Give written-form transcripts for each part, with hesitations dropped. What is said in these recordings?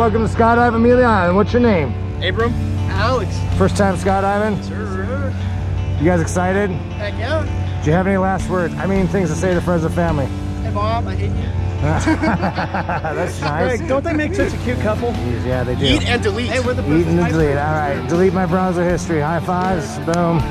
welcome to Skydive Amelia Island. What's your name? Abram. Alex. First time skydiving? Sure. You guys excited? Heck yeah. Do you have any last words? I mean, things to say to friends and family. Hey Mom, I hate you. That's nice. Hey, don't they make such a cute couple? Yeah, they do. Eat and delete. Hey, we're the Eat and delete. All right. Delete my browser history. High fives. Boom.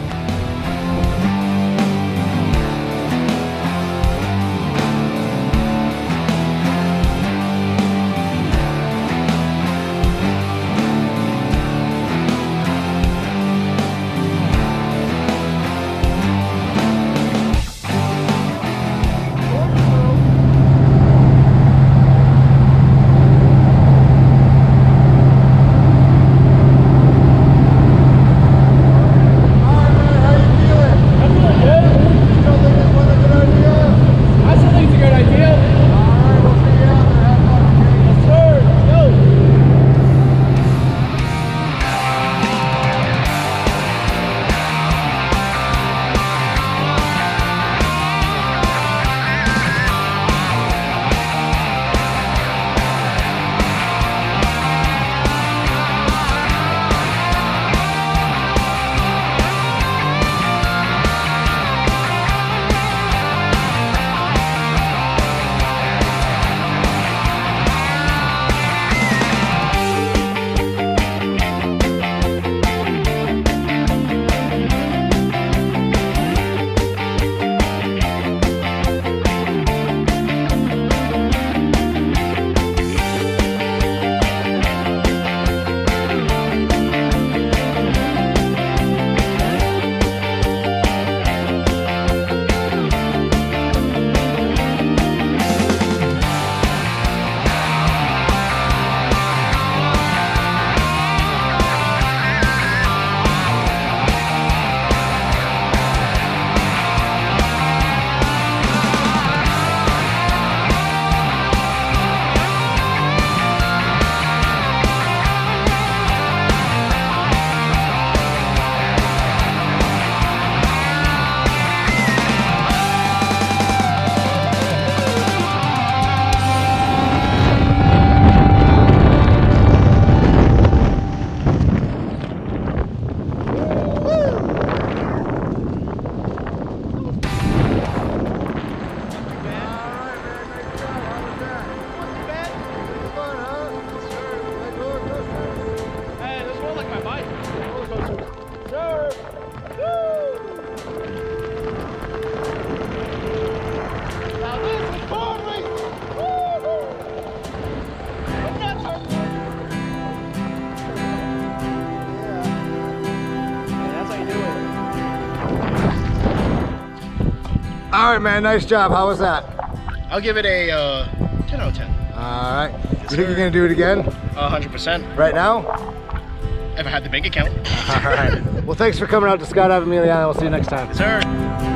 All right, man, nice job. How was that? I'll give it a 10 out of 10. All right. You think you're gonna do it again? 100%. Right now? If I had the bank account. All right. Well, thanks for coming out to Skydive Amelia Island. We'll see you next time. Yes, sir.